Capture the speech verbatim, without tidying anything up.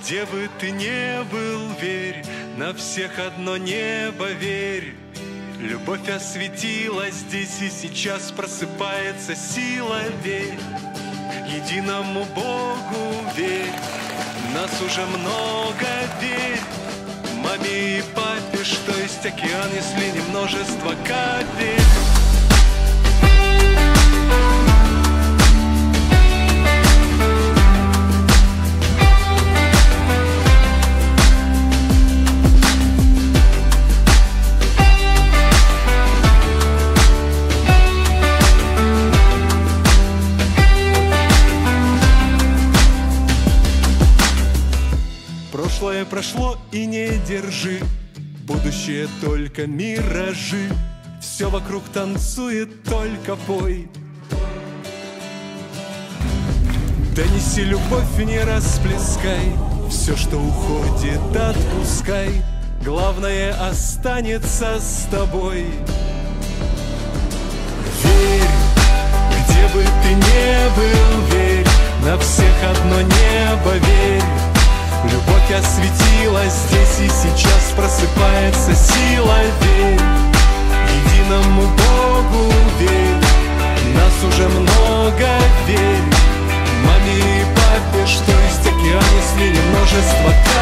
Где бы ты ни был, верь, на всех одно небо, верь. Любовь осветила здесь, и сейчас просыпается сила, верь. Единому Богу верь, нас уже много, верь. Маме и папе, что есть океан, если не множество капель. Прошлое прошло и не держи, будущее только миражи. Все вокруг танцует, только пой. Донеси любовь, не расплескай, все, что уходит, отпускай. Главное останется с тобой. Верь, где бы ты ни был, верь, на всех одно небо, верь. Любовь осветила здесь, и сейчас просыпается сила, верь. Единому Богу верь, нас уже много, верь. Маме и папе, что есть океан, если не множество.